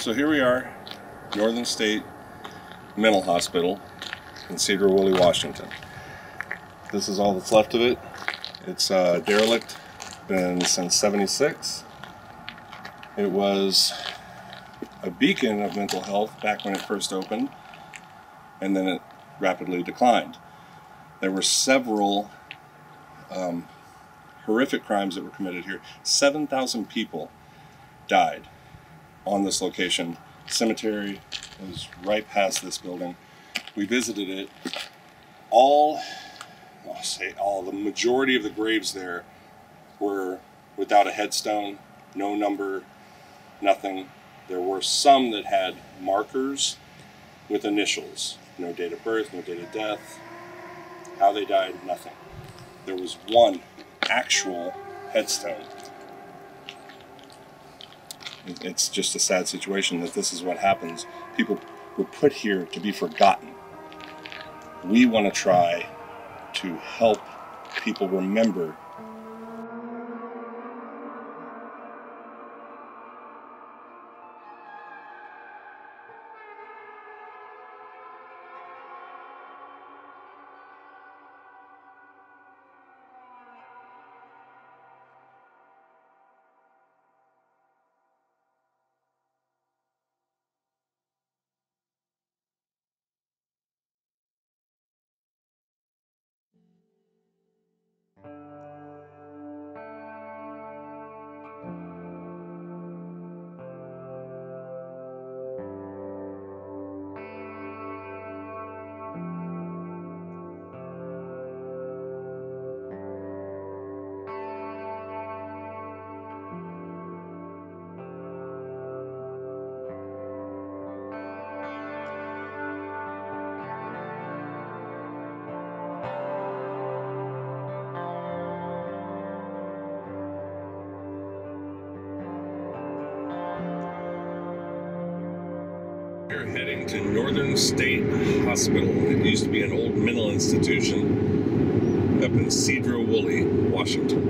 So here we are, Northern State Mental Hospital in Cedar Woolley, Washington. This is all that's left of it. It's derelict, been since '76. It was a beacon of mental health back when it first opened, and then it rapidly declined. There were several horrific crimes that were committed here. 7,000 people died on this location. Cemetery was right past this building. We visited it. The majority of the graves there were without a headstone, no number, nothing. There were some that had markers with initials. No date of birth, no date of death, how they died, nothing. There was one actual headstone. It's just a sad situation that this is what happens. People were put here to be forgotten. We want to try to help people remember. We're heading to Northern State Hospital. It used to be an old mental institution up in Cedar Woolley, Washington.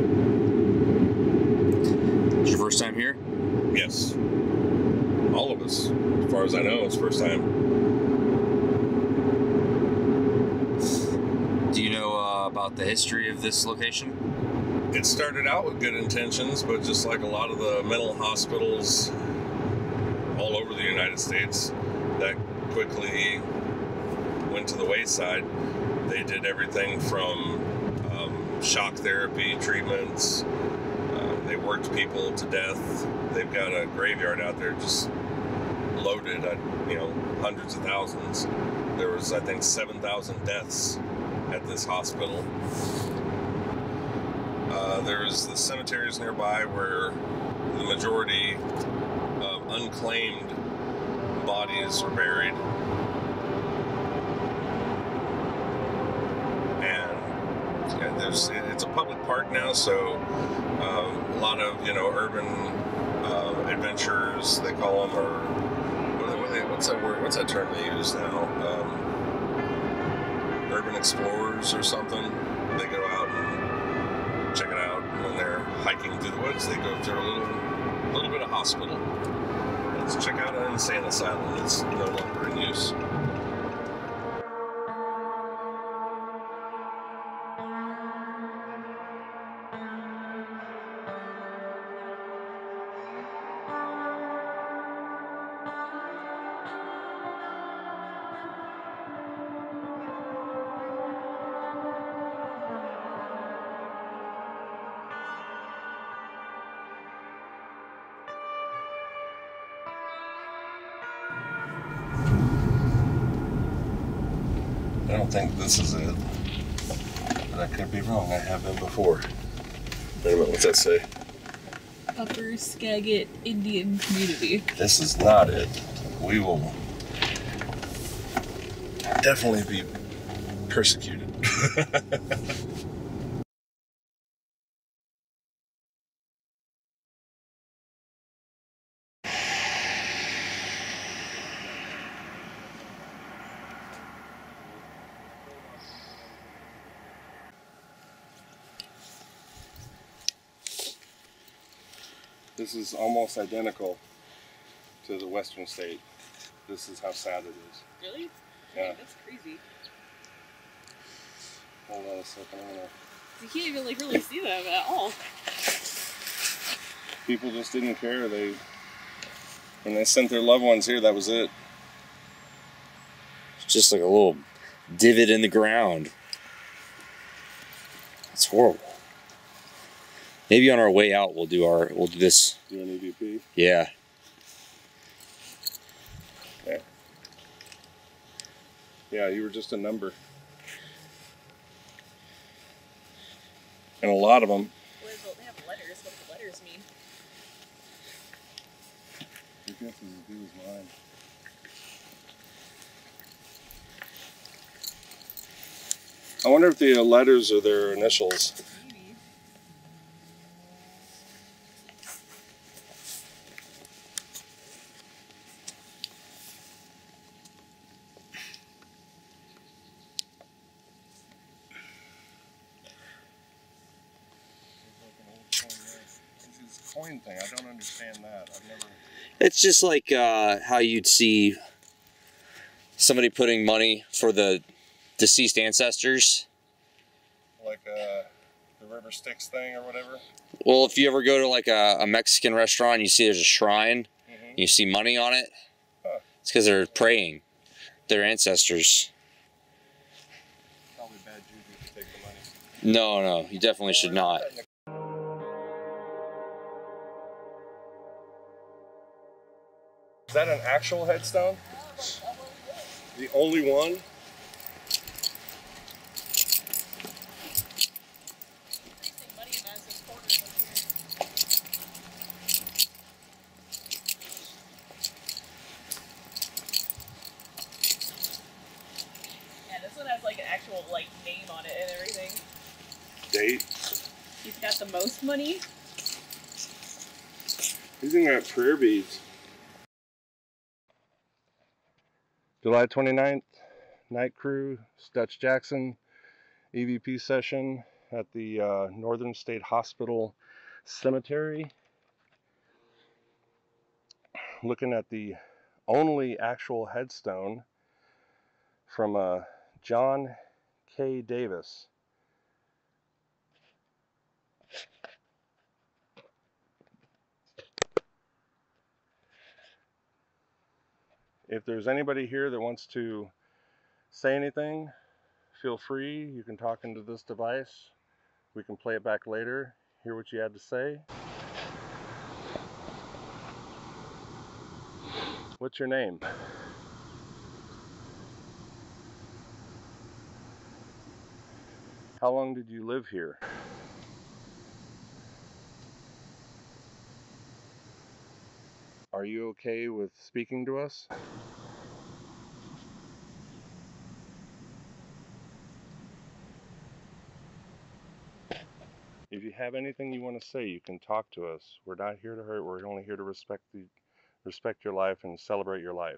Is your first time here? Yes. All of us, as far as I know, it's first time. Do you know about the history of this location? It started out with good intentions, but just like a lot of the mental hospitals all over the United States, that quickly went to the wayside. They did everything from shock therapy treatments. They worked people to death. They've got a graveyard out there just loaded at, hundreds of thousands. There was, I think, 7,000 deaths at this hospital. There's the cemeteries nearby where the majority of unclaimed bodies are buried. And it's a public park now, so a lot of urban adventurers, they call them, or what's that word? What's that term they use now? Urban explorers or something. They go out and check it out. When they're hiking through the woods, they go through a little bit of hospital. Let's check out an insane asylum that's no longer in use. I don't think this is it, but I could be wrong. I have been before. Wait a minute, what's that say? Upper Skagit Indian Community. This is not it. We will definitely be persecuted. This is almost identical to the western state. This is how sad it is. Really? Yeah. Dang, that's crazy. Hold on a second. You can't even like really see them at all. People just didn't care. When they sent their loved ones here, that was it. It's just like a little divot in the ground. It's horrible. Maybe on our way out we'll do this. Do an EVP? Yeah. Yeah. Yeah, you were just a number. And a lot of them. They have letters. What do the letters mean? Your guess is as good as mine. I wonder if the letters are their initials. Maybe. This coin thing, I don't understand that. I've never. It's just like how you'd see somebody putting money for the deceased ancestors. Like the River Styx thing or whatever. Well, if you ever go to like a Mexican restaurant, you see there's a shrine, you see money on it. Huh. It's because they're praying their ancestors. Probably bad juju to take the money. No, you definitely should not. Is that an actual headstone? The only one? Yeah, this one has like an actual like name on it and everything. Date? He's got the most money. He's even got prayer beads. July 29th, night crew, Dutch Jackson, EVP session at the Northern State Hospital Cemetery. Looking at the only actual headstone from John K. Davis. If there's anybody here that wants to say anything, feel free. You can talk into this device. We can play it back later, hear what you had to say. What's your name? How long did you live here? Are you okay with speaking to us? If you have anything you want to say, you can talk to us. We're not here to hurt. We're only here to respect your life and celebrate your life.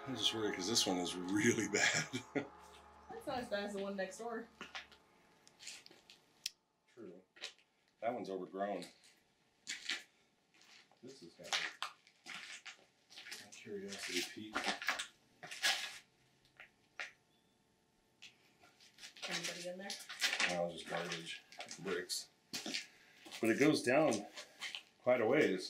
I'm just worried because this one is really bad. That's not as bad as the one next door. True. That one's overgrown. This has got a curiosity peak. Anybody in there? No, just garbage. Bricks. But it goes down quite a ways.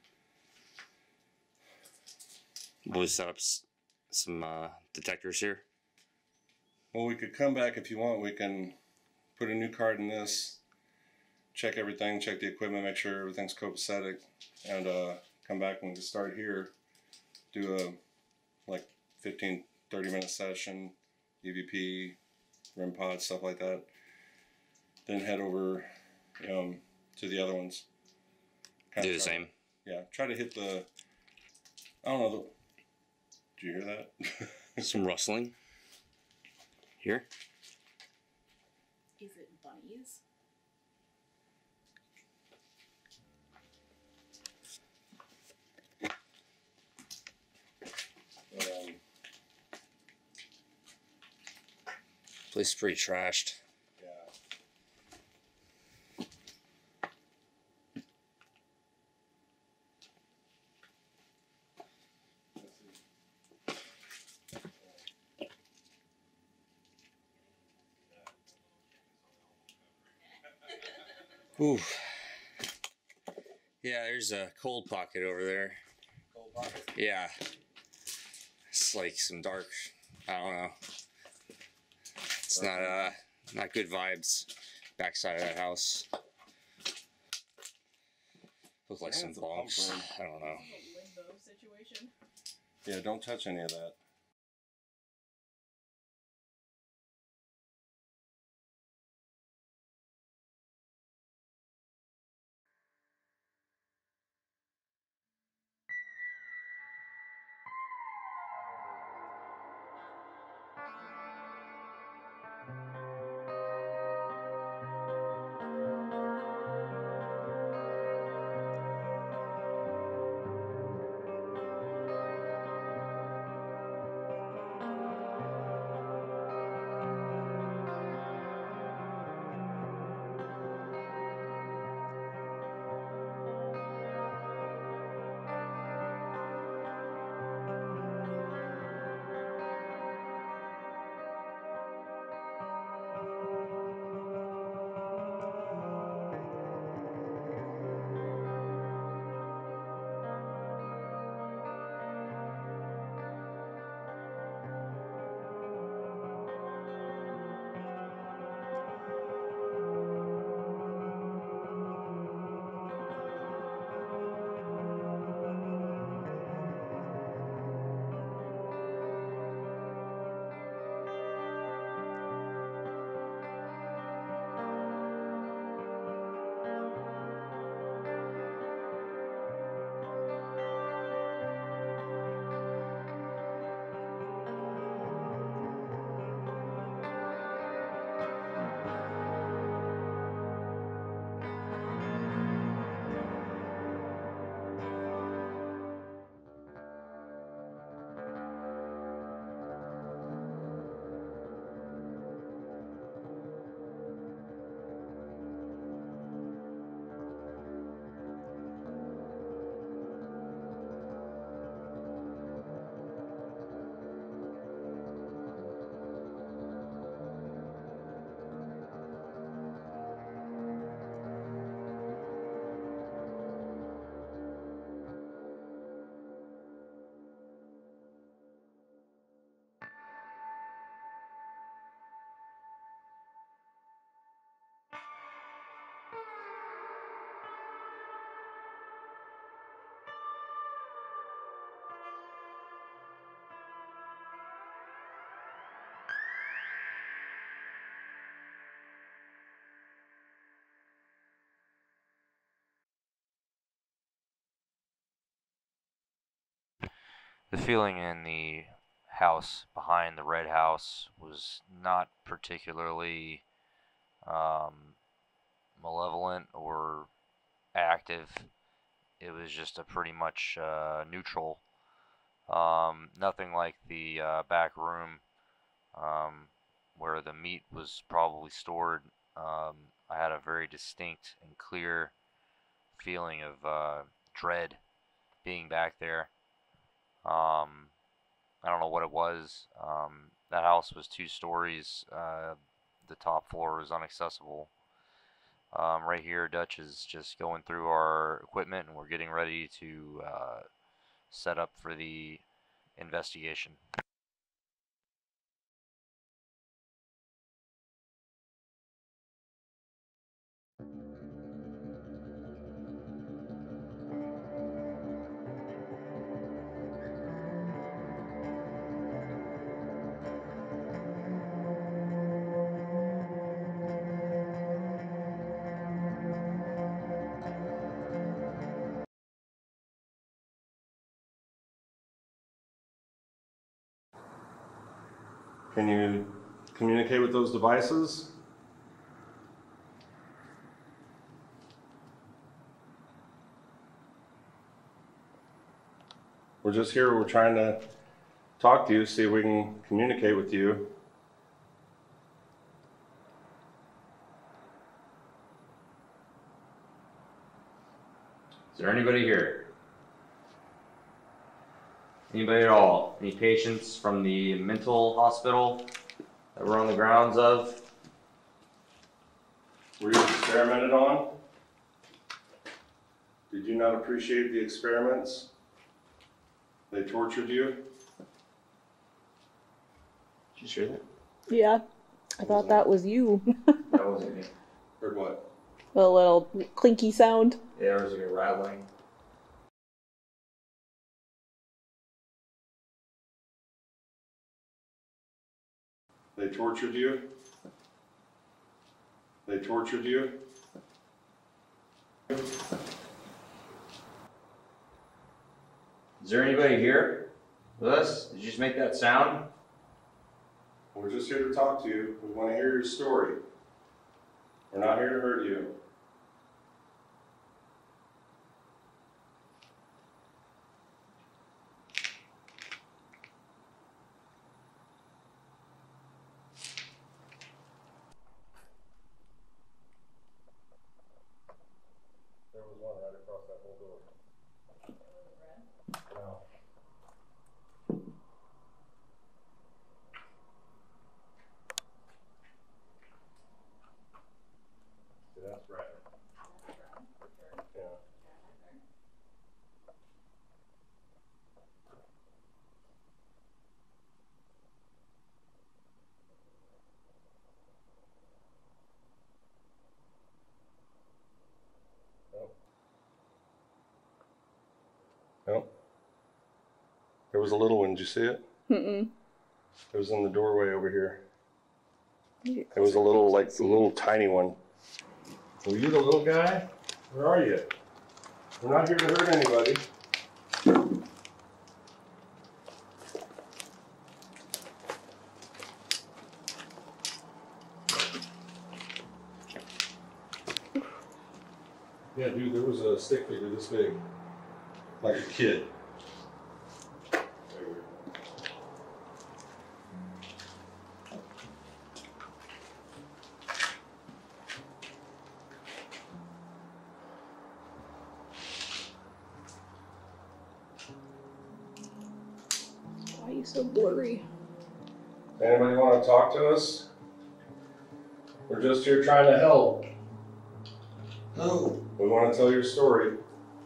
We'll set up some detectors here. Well, we could come back if you want. We can put a new card in this, check everything, check the equipment, make sure everything's copacetic, and come back when we start here, do a like 15-30 minute session, EVP, REM pod, stuff like that. Then head over to the other ones. Do the same. Yeah, try to hit the, I don't know, did you hear that? Some rustling. Here. Is it bunnies? Place is pretty trashed. Yeah. Ooh. Yeah, there's a cold pocket over there. Cold pocket? Yeah. It's like some dark, I don't know. It's not good vibes. Backside of that house. Look like some It's a bonks. pump I don't know. A limbo situation. Yeah, don't touch any of that. The feeling in the house behind the red house was not particularly malevolent or active. It was just a pretty much neutral Nothing like the back room where the meat was probably stored. I had a very distinct and clear feeling of dread being back there. I don't know what it was. That house was 2 stories. The top floor was inaccessible. Right here, Dutch is just going through our equipment, and we're getting ready to set up for the investigation. Can you communicate with those devices? We're just here, we're trying to talk to you, see if we can communicate with you. Is there anybody here? Anybody at all? Any patients from the mental hospital that we're on the grounds of? Were you experimented on? Did you not appreciate the experiments? They tortured you? Did you hear that? Yeah, I thought that was you. That wasn't me. Heard what? A little clinky sound. Yeah, there was like a rattling. They tortured you? They tortured you? Is there anybody here with us? Did you just make that sound? We're just here to talk to you. We want to hear your story. We're not here to hurt you. There was one right across that whole door. No. See, that's right. Yeah. No. There was a little one. Did you see it? Mm-mm. It was in the doorway over here. It was a little, like, a little tiny one. Were you the little guy? Where are you? We're not here to hurt anybody. Yeah, dude, there was a stick figure this big. Like a kid. Why are you so blurry? Anybody want to talk to us? We're just here trying to help. No. We want to tell your story.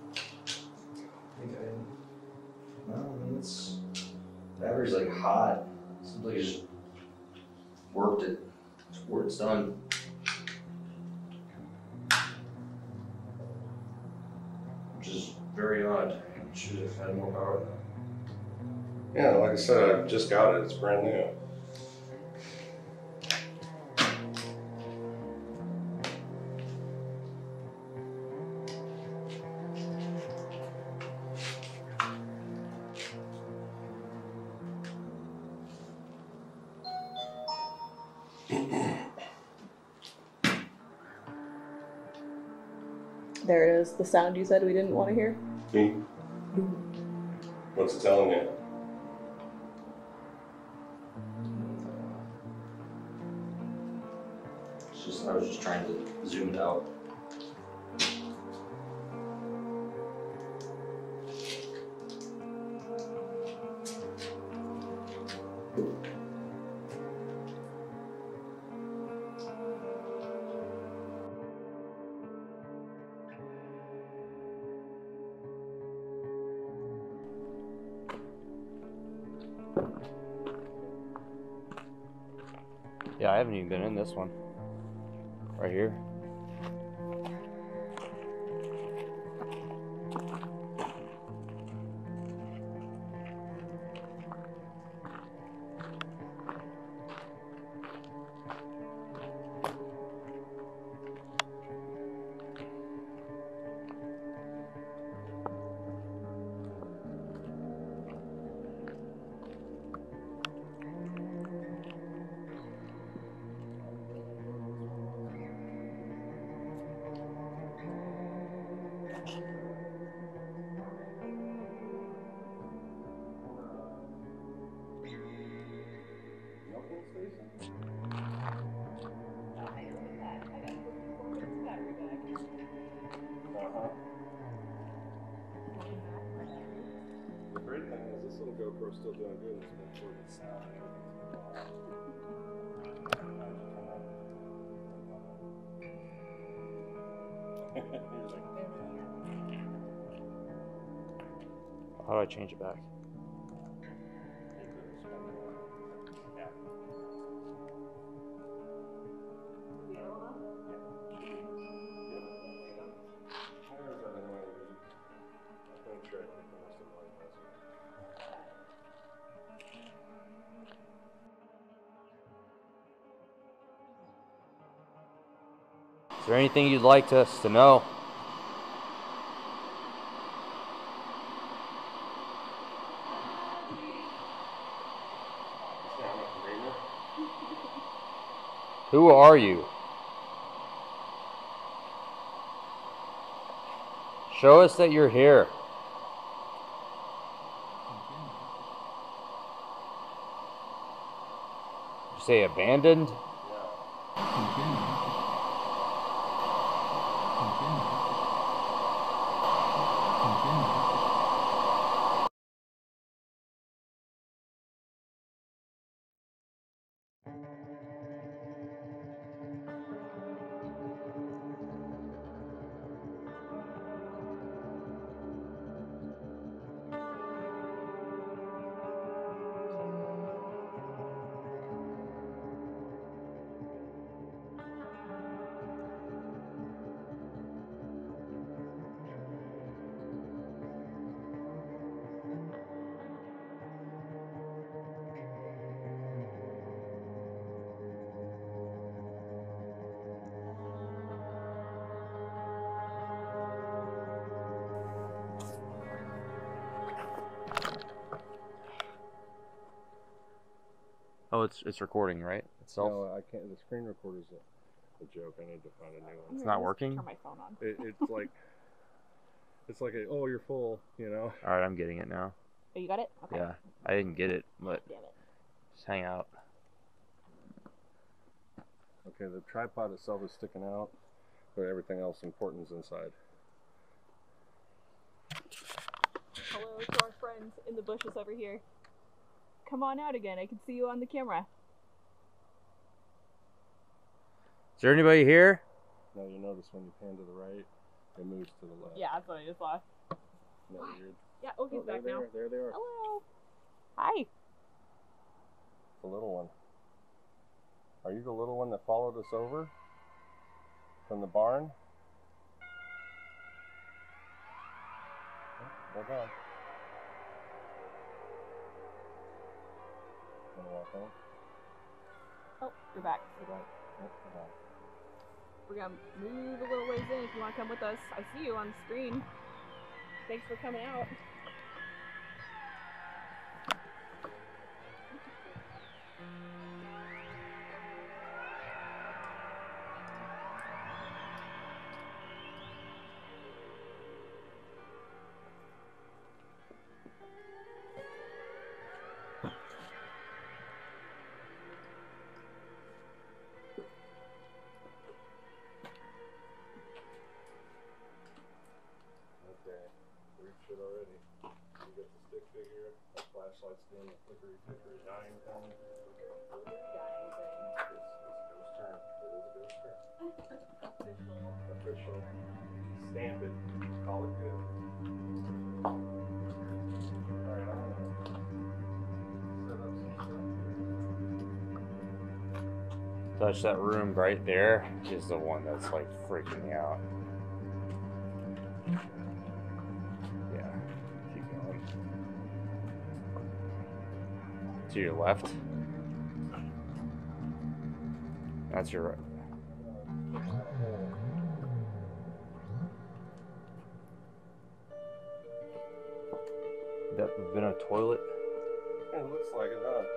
No, I mean, it's. Battery's like hot. Seems like it just warped it. It's where it's done. Which is very odd. It should have had more power than that. Yeah, like I said, I just got it. It's brand new. There it is, the sound you said we didn't want to hear. What's it telling you? I was just trying to zoom it out. Yeah, I haven't even been in this one. Right here. The great thing is this little GoPro's still doing good and it's been recording the sound and everything's been How do I change it back? Is there anything you'd like us to know? Who are you? Show us that you're here. Did you say abandoned? Oh, it's recording, right? Itself? No, I can't. The screen recorder's a joke. I need to find a new one. It's not working? Turn my phone on. It's like oh, you're full, you know. All right, I'm getting it now. Oh, you got it? Okay. Yeah, I didn't get it, but Damn it. just hang out. Okay, the tripod itself is sticking out, but everything else important is inside. Hello to our friends in the bushes over here. Come on out again. I can see you on the camera. Is there anybody here? Now you notice when you pan to the right, it moves to the left. Yeah, that's what I just saw. Isn't that weird? Yeah, oh, he's back now. There they are. Hello. Hi. The little one. Are you the little one that followed us over from the barn? Oh, hold on. Wanna walk on? Oh, you're back. You're right. Yep, hold on. We're gonna move a little ways in if you want to come with us. I see you on the screen. Thanks for coming out. official. Stamp it. Call it good. Alright, I'm gonna set up some stuff. Touch that room right there is the one that's like freaking me out. Yeah, keep going. To your left. That's your right. That been a toilet? It looks like it, huh?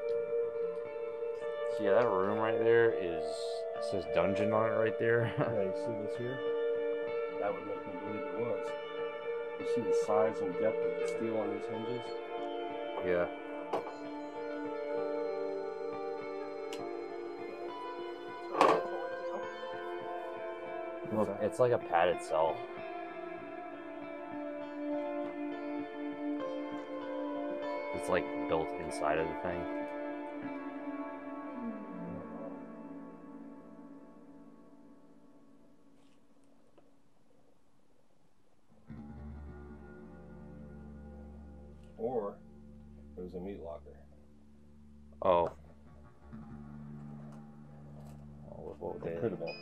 Yeah, that room right there is, it says dungeon on it right there. Yeah, you see this here? That would make me believe it was. You see the size and depth of the steel on these hinges? Yeah. Look, it's like a padded cell. It's like built inside of the thing. Or it was a meat locker. Oh. What It could have been.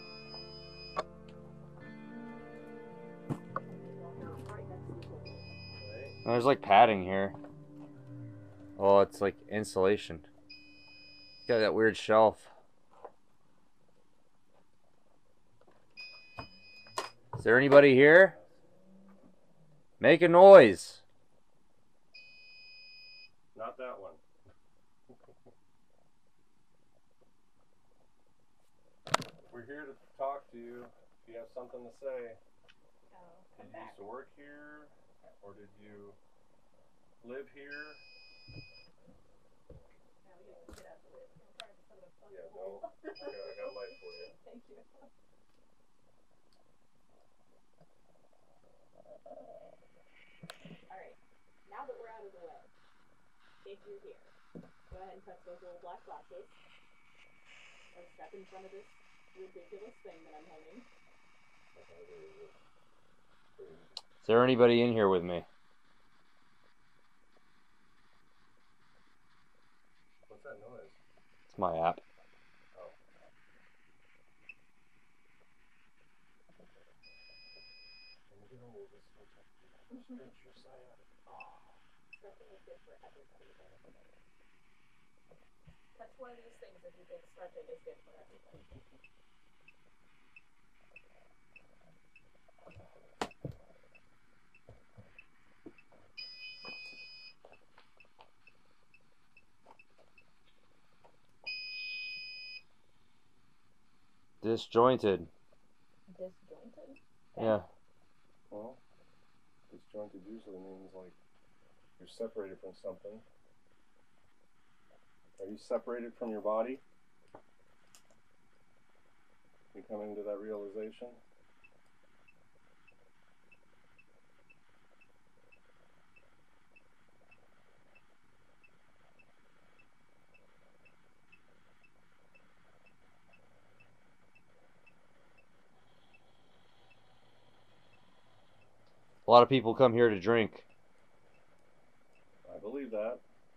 There's like padding here. Oh, it's like insulation. Got that weird shelf. Is there anybody here? Make a noise. Not that one. We're here to talk to you. If you have something to say. Did you used to work here? Or did you live here? Yeah, no. I got a light for you. Thank you. Alright, now that we're out of the way, if you're here, go ahead and touch those little black boxes. Or step in front of this ridiculous thing that I'm holding. Is there anybody in here with me? What's that noise? It's my app. Oh. Can you get over this? Stretch your side out. Oh. Stretching is good for everybody. Touch one of these things if you think stretching is good for everybody. Disjointed. Disjointed? Yeah. Well, disjointed usually means like you're separated from something. Are you separated from your body? You coming to that realization? A lot of people come here to drink. I believe that.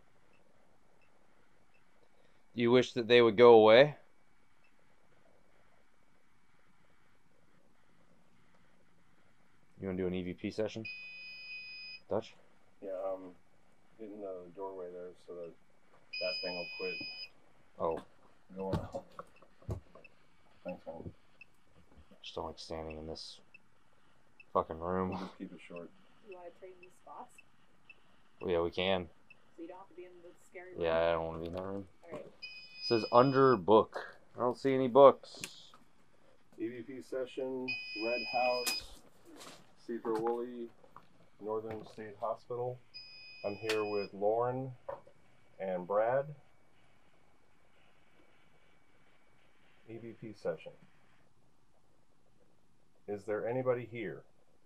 You wish that they would go away? You want to do an EVP session? Dutch? Yeah, get in the doorway there so that that thing will quit Oh, going out. Thanks, man. just don't like standing in this fucking room. We'll just keep it short. Do you want to trade these spots? Well, yeah, we can. So you don't have to be in the scary room? Yeah, I don't want to be in that room. Alright. It says under book. I don't see any books. EVP session, Red House, Cedar Woolley, Northern State Hospital. I'm here with Lauren and Brad. EVP session. Is there anybody here?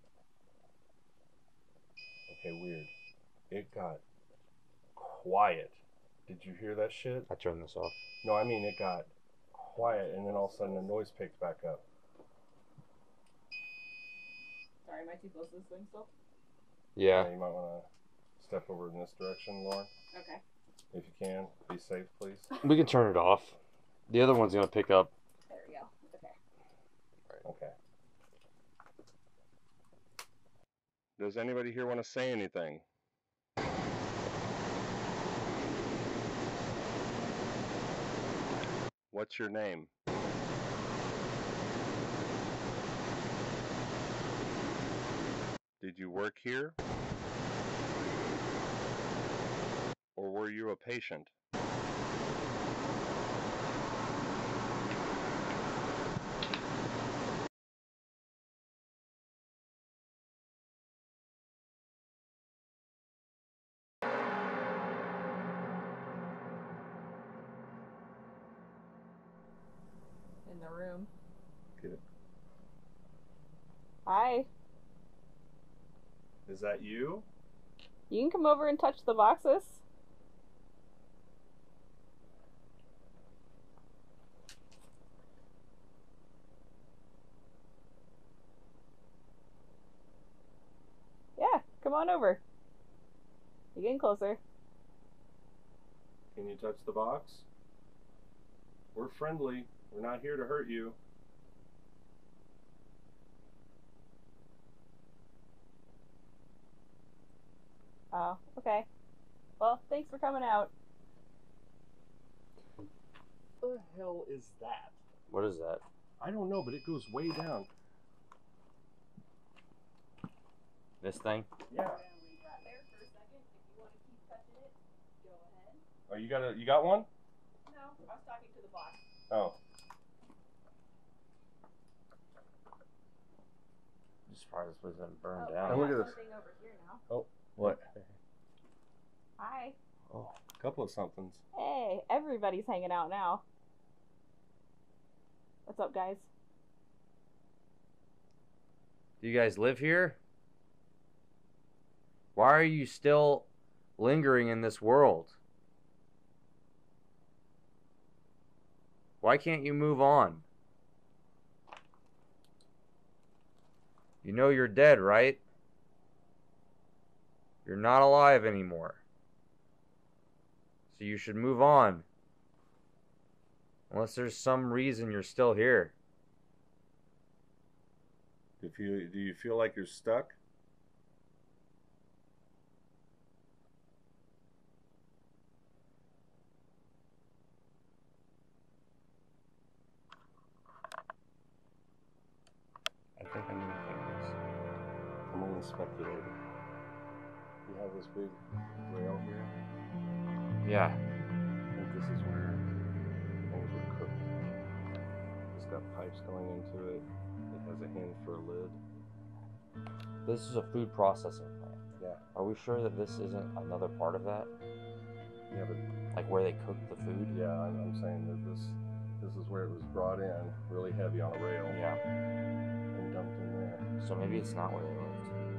Okay, weird. It got quiet. Did you hear that shit? I turned this off. No, I mean it got quiet and then all of a sudden the noise picked back up. Sorry, am I too close to this thing still? Yeah. You might want to step over in this direction, Lauren. Okay. If you can, be safe, please. We can turn it off. The other one's gonna pick up. There we go. Okay. Okay. Does anybody here want to say anything? What's your name? Did you work here? Or were you a patient? In the room. Get it. Hi. Is that you? You can come over and touch the boxes. Yeah, come on over. You're getting closer. Can you touch the box? We're friendly. We're not here to hurt you. Oh, okay. Well, thanks for coming out. What the hell is that? What is that? I don't know, but it goes way down. This thing? Yeah. I'm gonna leave that there for a second. If you want to keep touching it, go ahead. Oh, you got one? No, I was talking to the box. Oh. I'm surprised this place didn't burn Oh, down. And look at this. something over here now. Oh, what? Hi. Oh, a couple of somethings. Hey, everybody's hanging out now. What's up, guys? Do you guys live here? Why are you still lingering in this world? Why can't you move on? You know you're dead, right? You're not alive anymore. So you should move on. Unless there's some reason you're still here. Do you feel like you're stuck? I think I need things. I'm only speculating. You have this big rail here. Yeah. I think this is where things were cooked. It's got pipes going into it. It has a hinge for a lid. This is a food processing plant. Yeah. Are we sure that this isn't another part of that? Yeah, but Like where they cook the food? yeah, I'm saying that this is where it was brought in, really heavy on a rail. Yeah. And dumped in there. So maybe it's not where they lived.